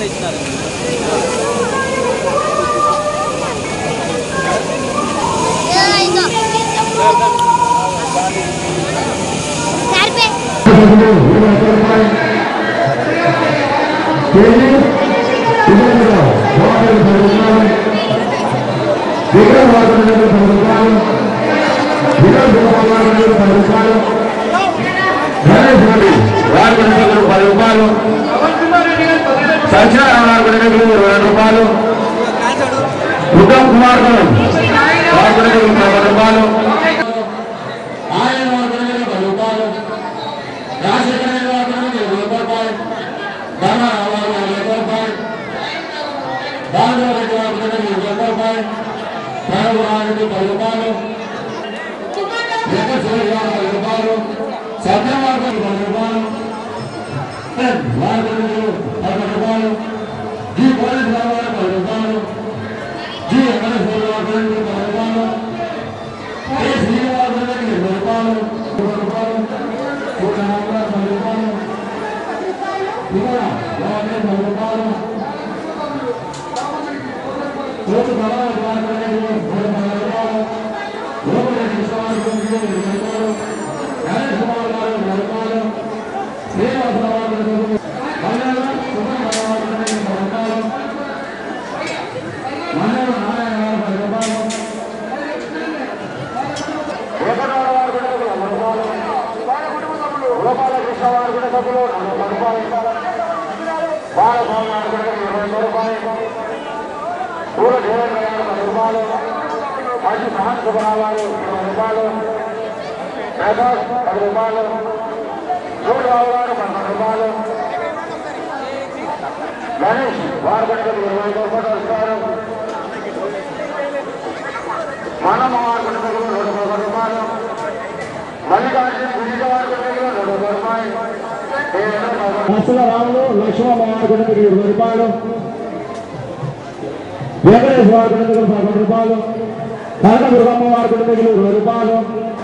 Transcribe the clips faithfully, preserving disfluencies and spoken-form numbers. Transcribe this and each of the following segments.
కూడా ఇచ్చినారు. పది రూపాయలు సంచారం ఇరవై రూపాయలు ఉత్తమ్ కుమార్ పది రూపాయలు ఆయన పది రూపాయలు రాజశేఖర ఇరవై రూపాయలు ధర్మ ఇరవై రూపాయలు బాలరెడ్డి ఇరవై రూపాయలు ప్రణవారెడ్డి పది రూపాయలు వెంకటేశ్వర పది రూపాయలు సత్యవార్త పది రూపాయలు పది రూపాయలు జీ పోలీస్ రావాలి పది రూపాయలు జీ వెంకటేశ్వర పది రూపాయలు ఏ శ్రీనివాస ఇరవై రూపాయలు ఇరవై రూపాయలు పది రూపాయలు పది రూపాయలు కోటి పదహారు పది రూపాయలు లోపల ఇరవై రూపాయలు గణేష్ కుమార్ గారు ఇరవై రూపాయలు శ్రీనివాసరావు గోపాలకృష్ణ వారి కూడా సభ్యులు నలభై రూపాయలు బాలస్వామి వారి కూడా ఇరవై రూపాయలు పూల దేవేంద్ర గారు పది రూపాయలు మంచి మహాన్ సుబ్బారావు వారు ఇరవై రూపాయలు ప్రకాష్ పది రూపాయలు సూర్యబాబు గారు పదకొండు రూపాయలు గణేష్ వారి కూడా ఇరవై రూపాయలు ఇస్తారు మనం వారి కూడా రెండు వందల రూపాయలు మల్లికార్జున గుడిక వారి కూడా రెండు వందల రూపాయలు బస్సుల రాములు లక్ష్మణ వారి కూడా ఇరవై రూపాయలు వెంకటేష్ వారి కూడా పదకొండు రూపాయలు కనక దుర్గమ్మ వారి కూడా ఇరవై రూపాయలు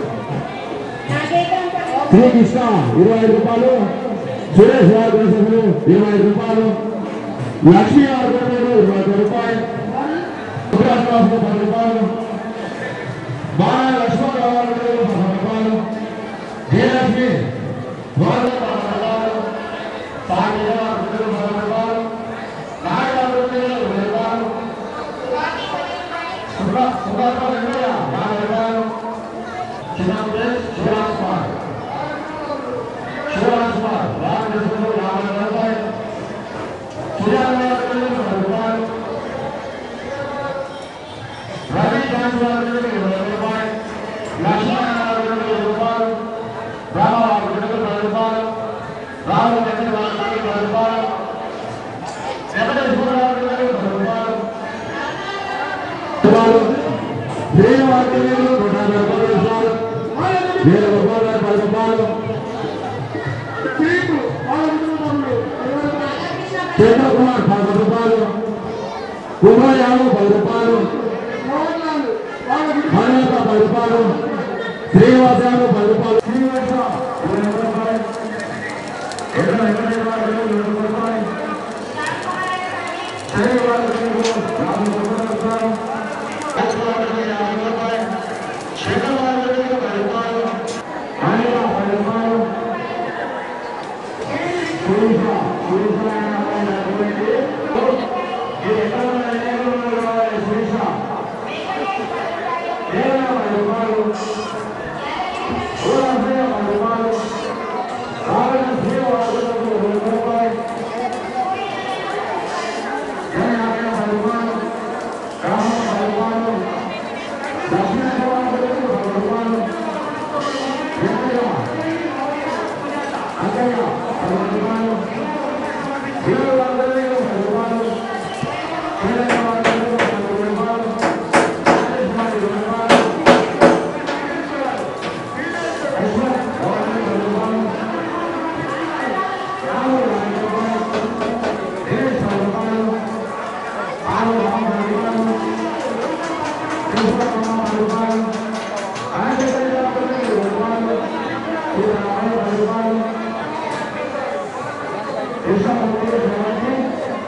శ్రీకృష్ణ ఇరవై ఐదు రూపాయలు సురేష్ వారి కూడా సభ్యులు ఇరవై ఐదు రూపాయలు లక్ష్మీ వారి కూడా ఇరవై ఐదు రూపాయలు పది రూపాయలు బాల లక్ష్మణరావు వారి కూడా పదకొండు రూపాయలు జయలక్ష్మి వారి పదకొండు రూపాయలు సాగి పదకొండు రూపాయలు నాగరాజు ఇరవై రూపాయలు సుధాకర్ యాభై రూపాయలు శివరాజ్ కుమార్ శివరాజ్ కుమార్ యాభై రూపాయలు రూపాయలు రవి కాంతి వారి ఇరవై రూపాయలు లక్ష్మణ ఇరవై రూపాయలు రామారావు పది రూపాయలు రాము వెంకట వారి పది రూపాయలు వెంకటేశ్వర పది రూపాయలు శ్రీనివాస నూట యాభై రూపాయలు వేల రూపాయలు పది రూపాయలు చంద్ర కుమార్ పది రూపాయలు కుమార్ యాదవ్ పది రూపాయలు హనుమత పది రూపాయలు శ్రీనివాస యాదవ్ పది రూపాయలు శ్రీనివాస ఇరవై రూపాయలు రూపాయలు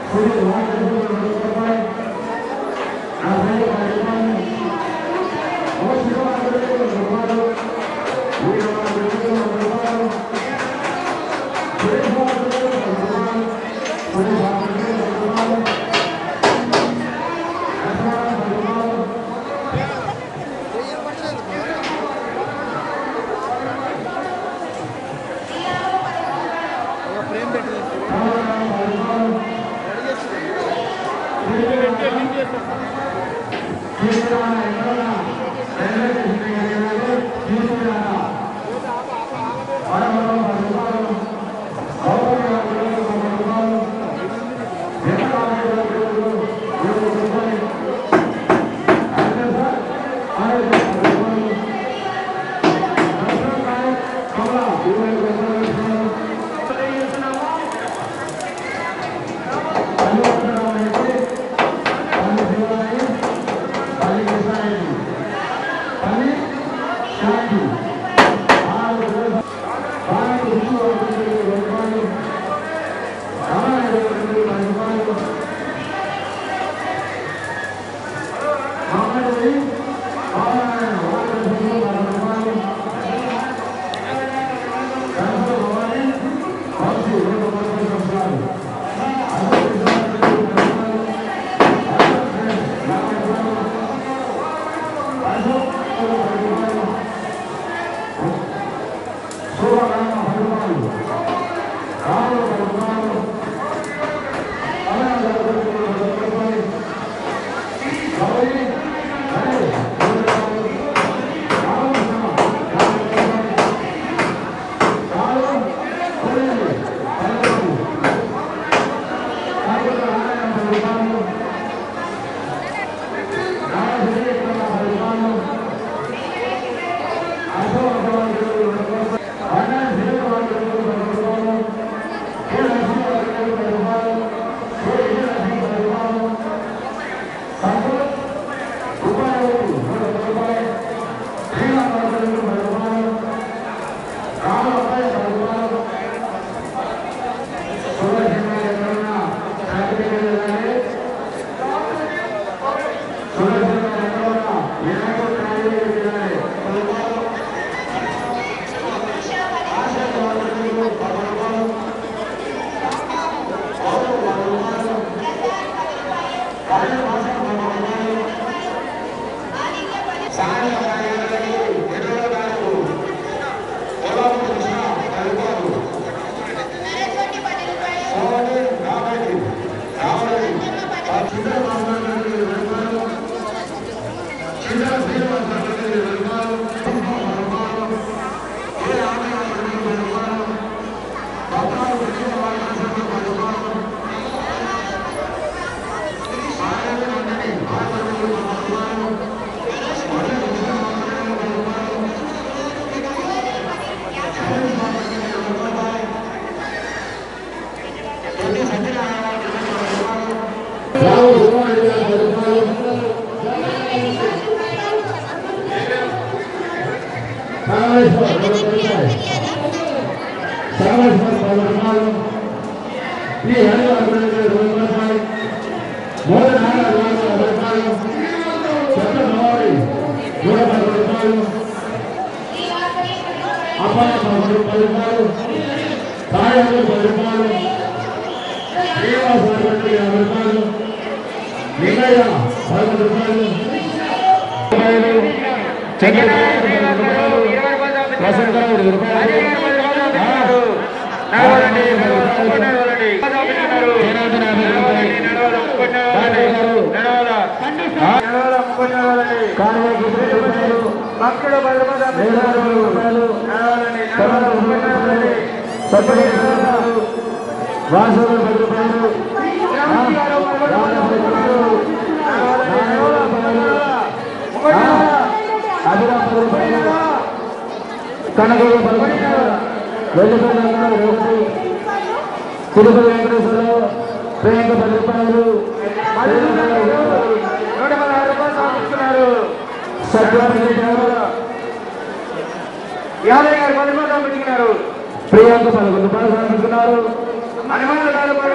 ప్రియాంక పదకొండు రూపాయలు సమర్పిస్తున్నారు.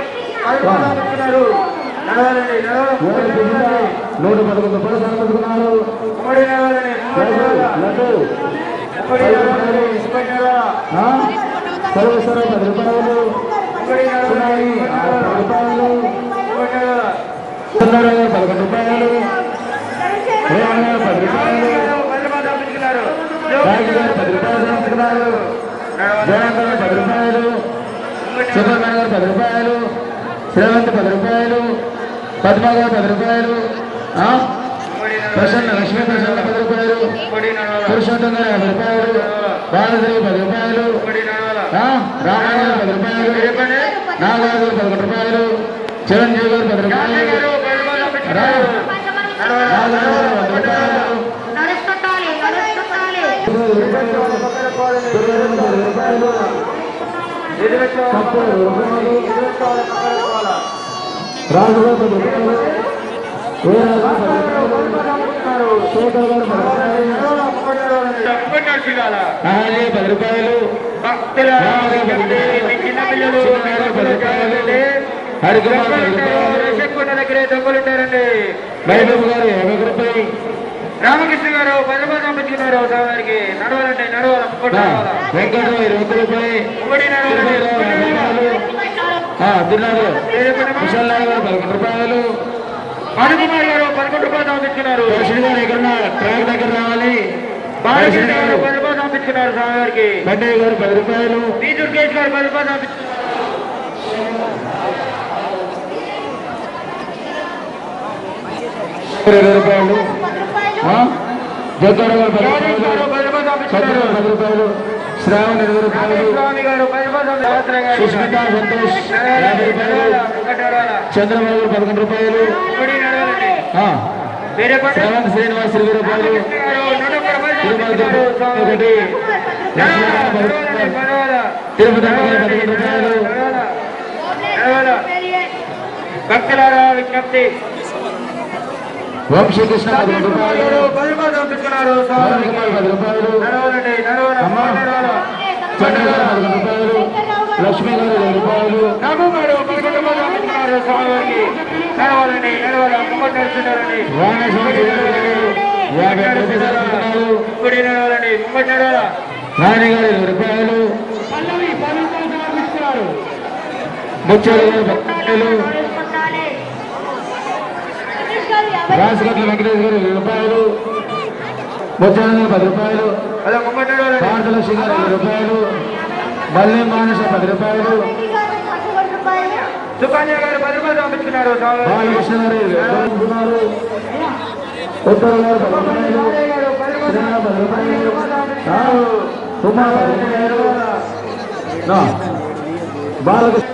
నూట పదకొండు రూపాయలు సమర్పిస్తున్నారు. సర్వేశ్వర పది రూపాయలు, రూపాయలు పదకొండు రూపాయలు, పది రూపాయలు, పది రూపాయలు సమర్పిస్తున్నారు. జయంకర్ పది రూపాయలు, సుబ్రహ్మణ్య గారు పది రూపాయలు, శ్రీవంత్ పది రూపాయలు, పద్మ గారు పది రూపాయలు, ప్రసన్న లక్ష్మీ ప్రసన్న పది రూపాయలు, పురుషోత్తం గారు యాభై రూపాయలు, బాలశ్రీ పది రూపాయలు, రామాయణ పది రూపాయలు, నాగరాజు పదకొండు రూపాయలు, చిరంజీవి గారు పది రూపాయలు, రాజుగారు పది రూపాయలు, శేఖర్ గారు పది రూపాయలు, హరికుమార్ దగ్గర దొంగలుంటారండి. మహబూబ్ గారు యాభై రూపాయలు, రామకృష్ణ గారు పది రూపాయలు పంపించుకున్నారు. గారికి నడవాలంటే నడవాలి. వెంకట ఇరవై రూపాయలు, తిన్నారు. కుశల్ నాయక్ గారు పదకొండు రూపాయలు, హరికుమార్ గారు పదకొండు రూపాయలు పంపించుకున్నారు. దర్శన్ గారు ఎక్కడ ట్రాక్ దగ్గర రావాలి. బాలకృష్ణ గారు పది రూపాయలు పంపించుకున్నారు. స్వామి గారికి బండయ్య గారు పది రూపాయలు, టీ దుర్గేష్ గారు పది రూపాయలు పంపించుకున్నారు. ఇరవై రూపాయలు, జగ్గాడ గారు పది రూపాయలు, పది రూపాయలు, శ్రావణ్ ఇరవై రూపాయలు, సుష్మిత సంతోష్ యాభై రూపాయలు, చంద్రబాబు గారు పదకొండు రూపాయలు, శ్రావణ్ శ్రీనివాస్ ఇరవై రూపాయలు, ఒకటి తిరుపతి పదకొండు రూపాయలు. భక్తులారా విజ్ఞప్తి, ఓం శ్రీకృష్ణ పదకొండు రూపాయలు, పది రూపాయలు, చంద్రగారు పదకొండు రూపాయలు, లక్ష్మీ గారు ఇరవై రూపాయలు, యాభై రూపాయలు, నాని గారు ఇరవై రూపాయలు, ముచ్చారు గారు పద్దెనిమిది, రాజగట్ల వెంకటేష్ గారు ఇరవై రూపాయలు, ముచ్చారు గారు పది రూపాయలు, భారతలక్ష్మి గారు ఇరవై రూపాయలు, మల్లె మానస పది రూపాయలు, సుకన్య గారు పది రూపాయలు పంపించుకున్నారు. బాలకృష్ణ గారు పంపించుకున్నారు. ఉత్తర గారు పది రూపాయలు, పది రూపాయలు, సుమా పది రూపాయలు, బాలకృష్ణ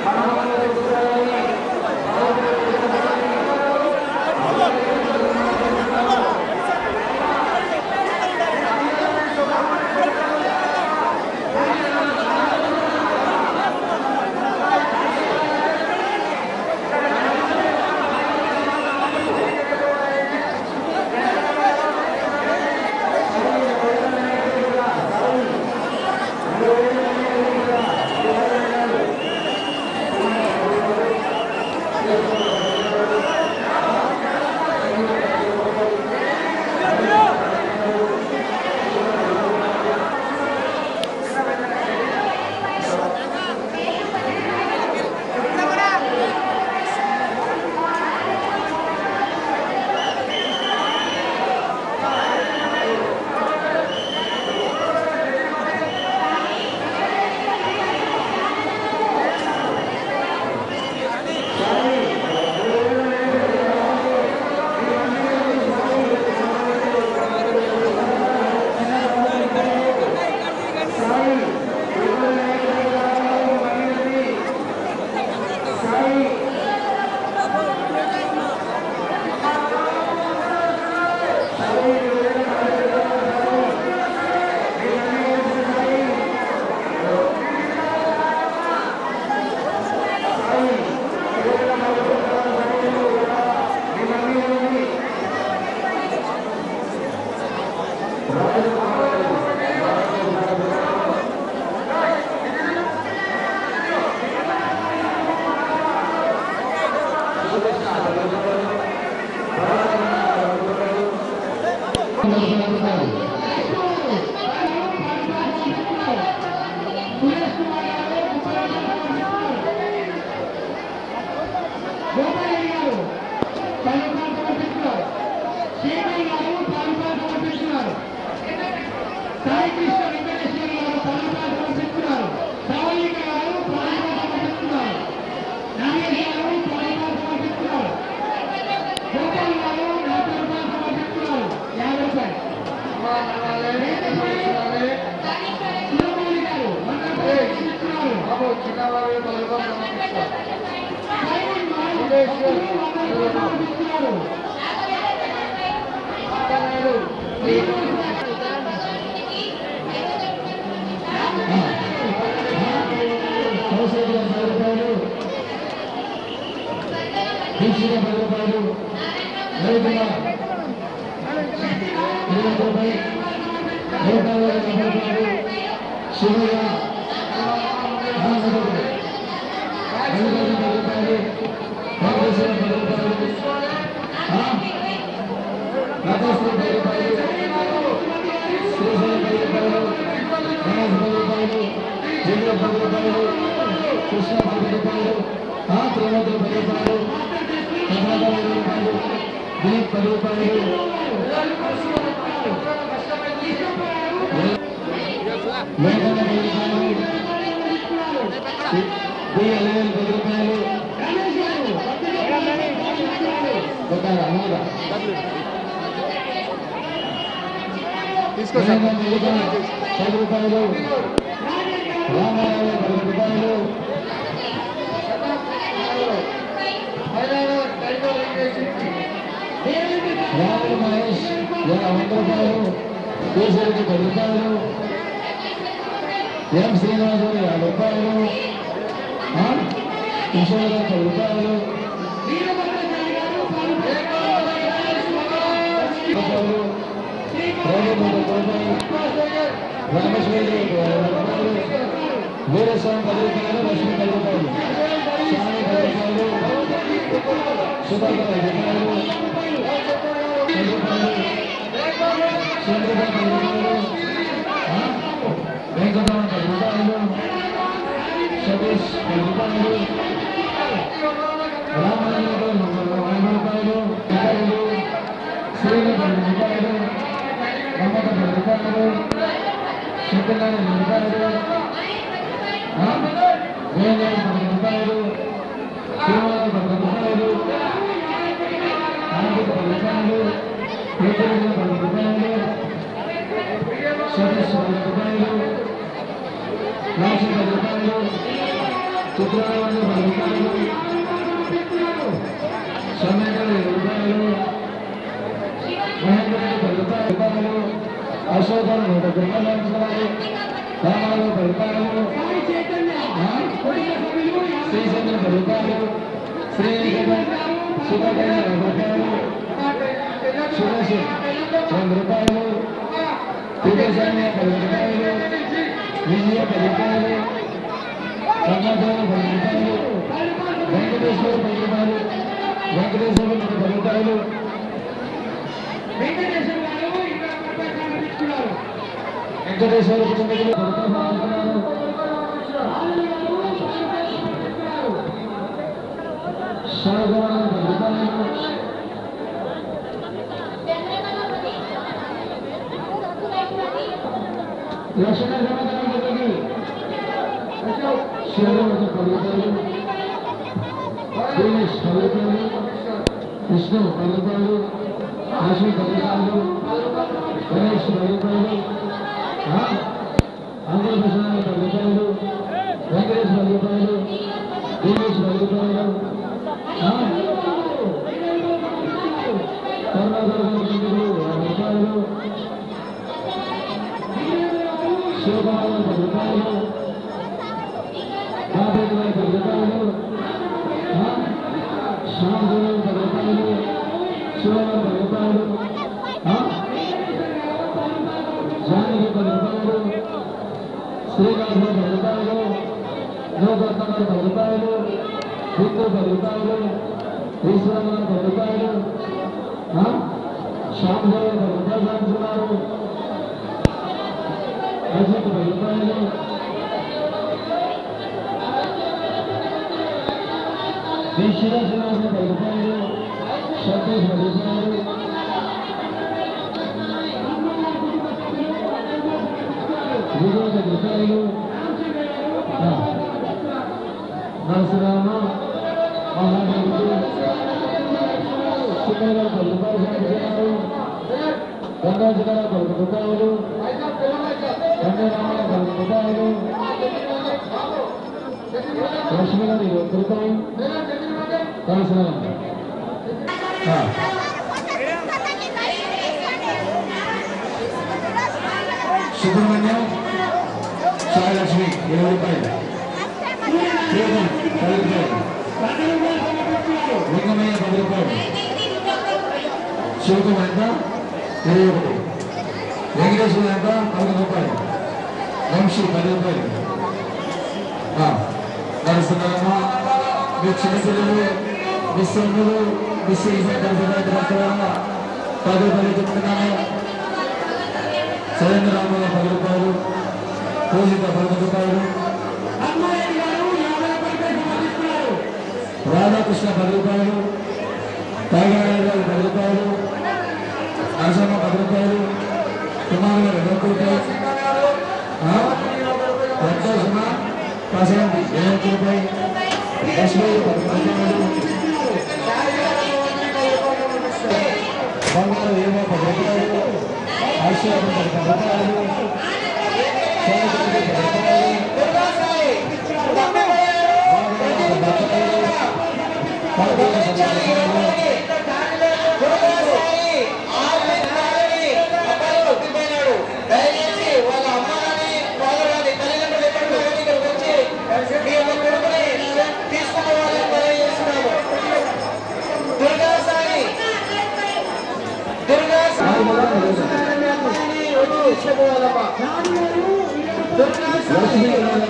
Chitrana అశోకం నూట రూపాయలు అందిస్తున్నారు. రామాలు పది రూపాయలు, శ్రీచంద్ర పది రూపాయలు, శ్రీ సుభకయ్య రెండు రూపాయలు, సురేష్ రెండు రూపాయలు, త్రిదేశాన్య పది రూపాయలు, విజయ పది రూపాయలు, సమాచారం పది రూపాయలు, వెంకటేశ్వర పది రూపాయలు, వెంకటేశ్వర పది రూపాయలు, వెంకటేశ్వర కుటుంబీకులు సాగవాన పది రూపాయలు, లక్ష్మణ సమాధానం శివరాజు పది రూపాయలు, శ్రీనిష్ పది రూపాయలు, విష్ణు పది రూపాయలు, లక్ష్మి పది రూపాయలు, గణేష్ పది రూపాయలు, ఆంధ్ర ప్రసాద్ పది రూపాయలు, వెంకటేష్ పది రూపాయలు, దినేష్ పది రూపాయలు, కరుణాకర్ యాభై రూపాయలు, శివకుమార్ పది రూపాయలు, బాబేటి గారు పది రూపాయలు, శ్యామదేవ్ పది రూపాయలు, శివరావు పది రూపాయలు, జానకి పది రూపాయలు, శ్రీనివాస పది రూపాయలు, నూకర్తగారు పది రూపాయలు, బిందు పది రూపాయలు, ఈశ్వరరావు పది రూపాయలు, శ్యామదేవ్ పది రూపాయలు అంటున్నారు, అజిత్ పది రూపాయలు, శ్రీనివాస పది రూపాయలు, సతీష్ పది రూపాయలు, విజయ్ పది రూపాయలు, నరసరామ మహాదేవుడు చిన్నగా పది రూపాయలు సంపాదించారు. గంగాజల పది రూపాయలు, గంగారామ పది రూపాయలు, లక్ష్మీ గారు ఇరవై రూపాయలు, నరసరామ సుబ్రహ్మణ్యం సాయలక్ష్మి ఇరవై రూపాయలు, పది రూపాయలు, లింగమయ్య పది రూపాయలు, శివకుమార్ ఎంత ఇరవై ఒకటి, వెంకటేశ్వర ఎంత పది రూపాయలు, వంశీ పది రూపాయలు. నడుస్తున్నారమ్మా మీ చిన్నపిల్లలు మీ సొమ్ములు మీ పది రూపాయలు చెప్తున్నాను. సురేంద్రరామ పది రూపాయలు, పూజిత పది రూపాయలు, రాధాకృష్ణ పది రూపాయలు, తాగరాజు గారు పది రూపాయలు, నరసమ్మ పది రూపాయలు, కుమార్ గారు ఇరవై రూపాయలు, ప్రకాశమ ప్రశాంత్ ఇరవై రూపాయలు, లక్ష్మీ పది రూపాయలు, బంగారు ఏమో పది రూపాయలు, ఆశీర్వాదం పది రూపాయలు, పది రూపాయలు, వాళ్ళ అమ్మాయి వాళ్ళని తల్లిదండ్రులు ఎక్కడికి ఇక్కడికి వచ్చి మీ యొక్క కొడుకుని తీసుకుపోవాలని తెలియజేస్తున్నాము. దుర్గా సాయి దుర్గా సాయి తీసుకోవాలమ్మా. దుర్గా సాయి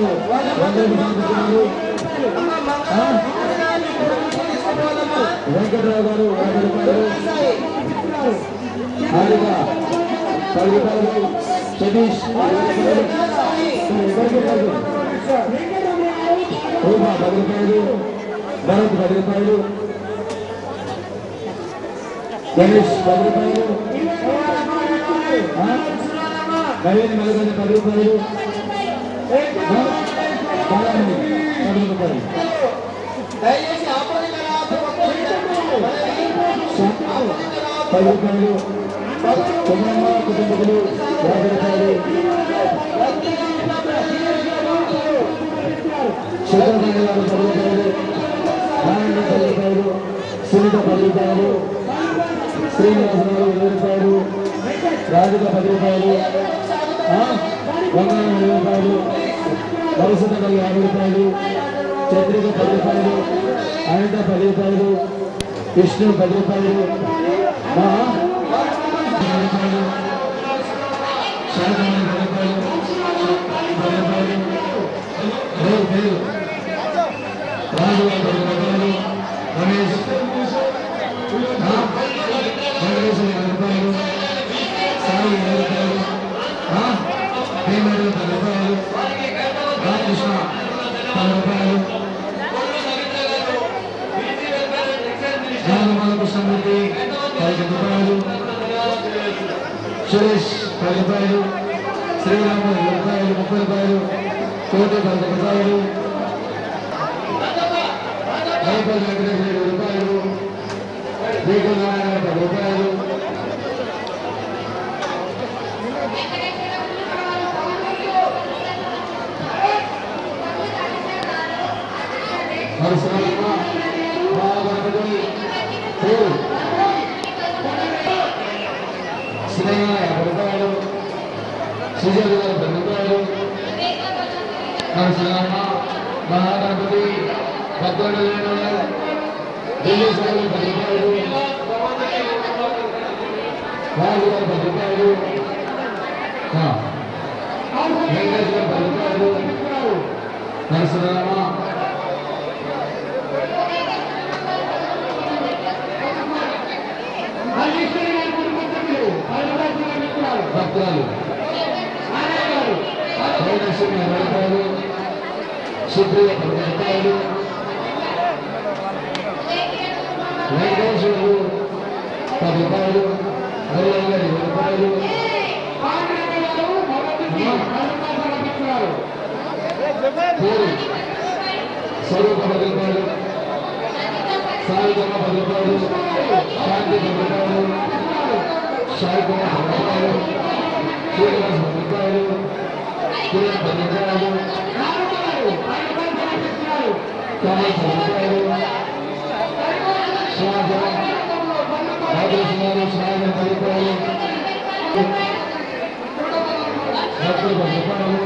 వెంకటరావు గారు యాభై రూపాయలు, హారిక పది రూపాయలు, సతీష్ రూపా పది రూపాయలు, భరత్ పది రూపాయలు, గణేష్ పది రూపాయలు, నవీన్ మలగని పది రూపాయలు, బాలామణి పది రూపాయలు, పది రూపాయలు, కుటుంబ కుటుంబకులు యాభై రూపాయలు, శుభ్రమణ్య గారు పది రూపాయలు, నారాయణ పది రూపాయలు, సునీత పది రూపాయలు, శ్రీనివాసరావు ఇరవై రూపాయలు, రాజుగా పది రూపాయలు, బంగారం ఐదు రూపాయలు, పరిశుద్ధ యాభై రూపాయలు, చంద్రిక పది రూపాయలు, అనంత పది రూపాయలు, విష్ణు పది రూపాయలు, శాంతమణి పది రూపాయలు, పది రూపాయలు, రాజు పది రూపాయలు, రమేష్ వెంకటేశ్వర యాభై రూపాయలు, సాయి ఇరవై రూపాయలు, భీమేడు పది రూపాయలు, రామకృష్ణ పది రూపాయలు, రామమాల కృష్ణమూర్తి పది రూపాయలు, సురేష్ పది రూపాయలు, శ్రీరామ ఇరవై రూపాయలు, ముప్పై రూపాయలు, కోటి పది రూపాయలు, రైపల్ వెంకటేశ్వర ఇరవై రూపాయలు, దీపం నారాయణ పది రూపాయలు, శ్రీయ యాభై రూపాయలు, శ్రీజలు గారు పది రూపాయలు, నరసింహ మహాగణపతి భద్రంగా ఢిల్లీ సాగులు పది రూపాయలు, రాజు గారు పది రూపాయలు, వెంకటేష్ గారు పది రూపాయలు, నరసింహ భక్తులు పౌర్ణశ్రీ ఇరవై రూపాయలు, సుప్రియ పది రూపాయలు, వెంకటేశ్వరుడు పది రూపాయలు, గౌరవ గారు ఇరవై రూపాయలు, స్వరూప పది రూపాయలు, సాయిగమ్మ పది రూపాయలు, శాంతి పది రూపాయలు, సాయి కుమార్ పది రూపాయలు, శ్రీనివాస్ పది రూపాయలు, కిరణ్ పది రూపాయలు, కమల్ పది రూపాయలు, షాజహాన్ రాజేశ్వరి షాజహాన్ పది రూపాయలు, భక్తులు పది రూపాయలు,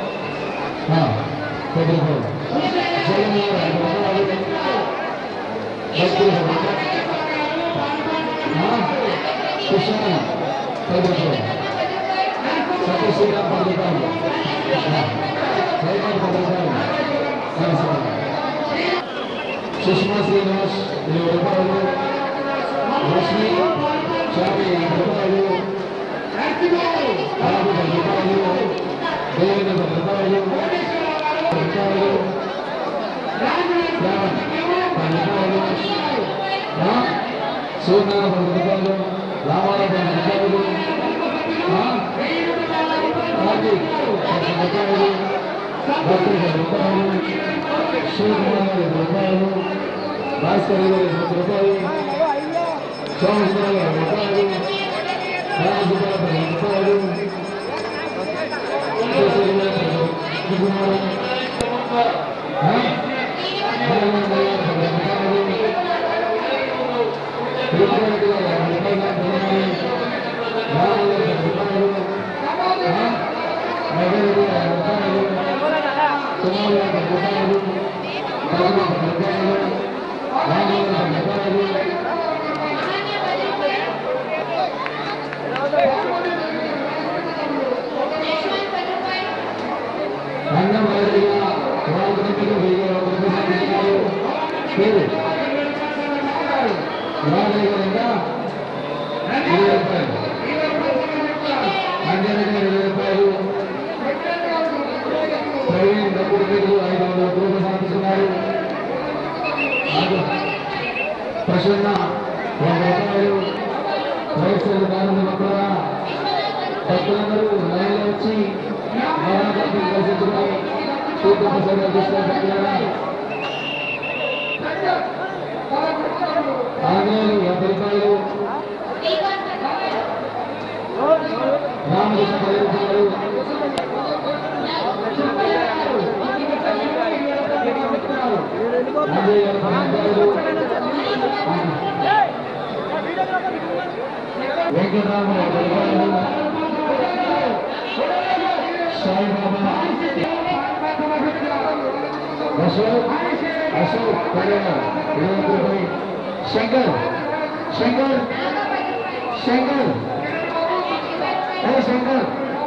పది రూపాయలు, జగన్ ఐదు రూపాయలు, భక్తులు కృష్ణ పది రూపాయలు, సతీ శ్రీరామ్ పది రూపాయలు, జయకాంత్ పది రూపాయలు, సుష్మా శ్రీనివాస్ ఇరవై రూపాయలు, లక్ష్మి షాపి యాభై రూపాయలు, బాబు పది రూపాయలు, దేవేంద్ర పది రూపాయలు, రూపాయలు, పది రూపాయలు, సూర్యనారాయణ పది రూపాయలు, రామారావు పది రూపాయలు, కార్తీక్ పది రూపాయలు, భక్తులు పది రూపాయలు, శివకుమార్ ఐదు రూపాయలు, భాస్కర్ గారు ఇరవై రూపాయలు, సోమసుందర గారు రూపాయలు, రామసుబ్బర పది రూపాయలు, కుమార్ ప్రసన్న రూపాయలు, వయస్సు కారణం భక్తులందరూ లైన్లో వచ్చి దర్శించుకుని సూపర్ తీసుకొని ఆంగ్లేయులు యాభై రూపాయలు, రామకృష్ణ పది రూపాయలు, అజయ్ గారు పది రూపాయలు, వెంకటరామ సాయిబాబా అశోక్ అశోక్ ఇరవై శంకర్ శంకర్ శంకర్ శంకర్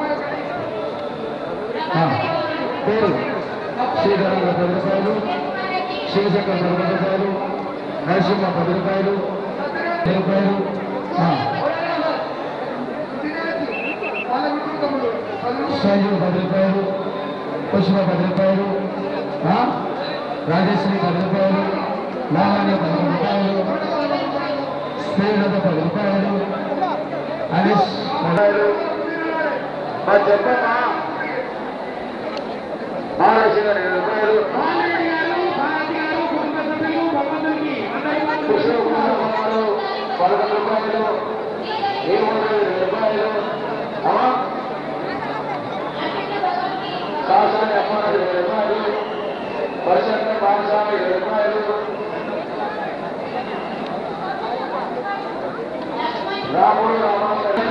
పేరు శ్రీధరం పది రూపాయలు శివశంకర్ పది రూపాయలు నరసింహ పది రూపాయలు పది రూపాయలు సంజీవ్ పది రూపాయలు పుష్ప పది రూపాయలు రాజశ్రీ పది రూపాయలు లావణ్య పది రూపాయలు శ్రీలత పది రూపాయలు హరీష్ రూపాయలు చెప్పమ్మా మహారాష్ట్ర గారు ఇరవై రూపాయలు పదకొండు రూపాయలు ఏడు వందల ఇరవై రూపాయలు కాసాని అమ్మాయి ఇరవై రూపాయలు పరిశంత పాఠశాల ఇరవై రూపాయలు రాముడు రామారావు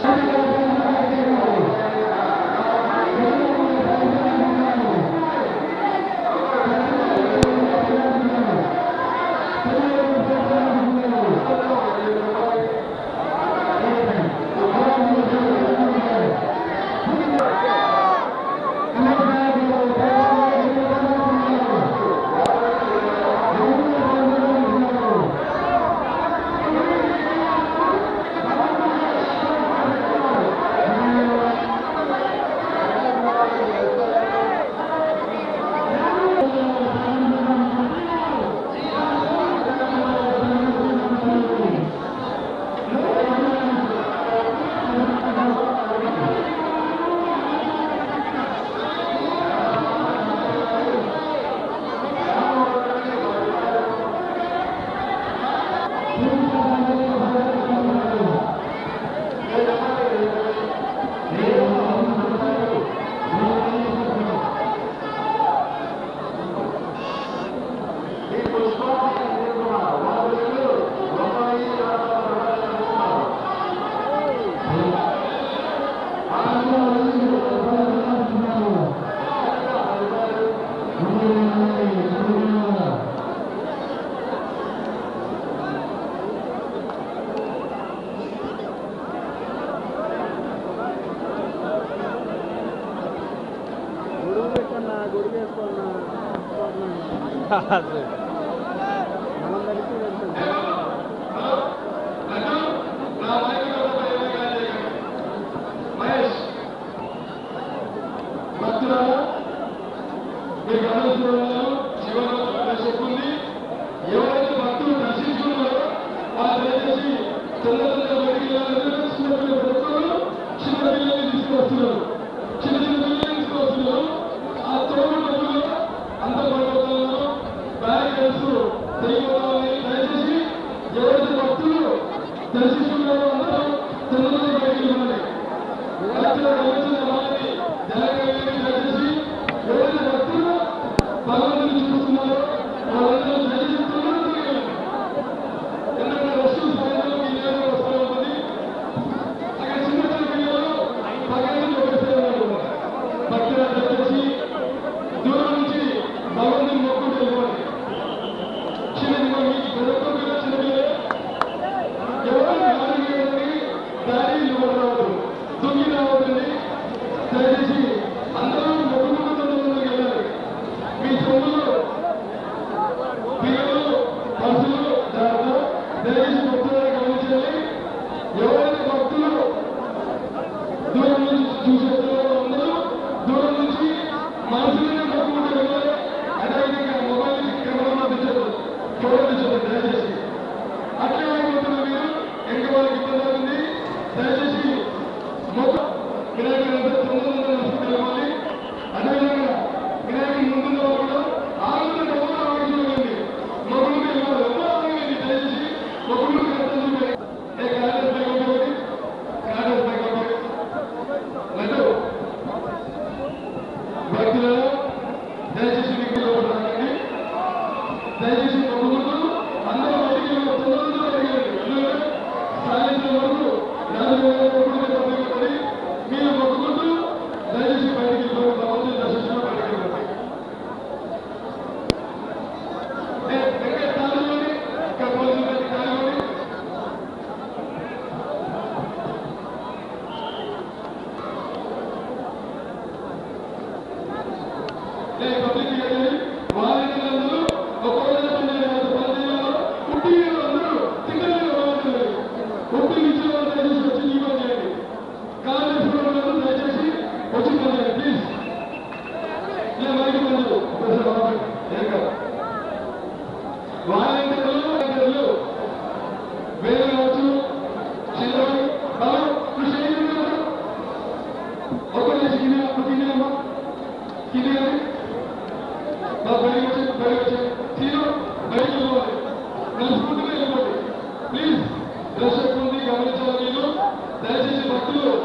ప్లీజ్ దర్శకుడిని గమనించాలి. మీరు దయచేసి భక్తులు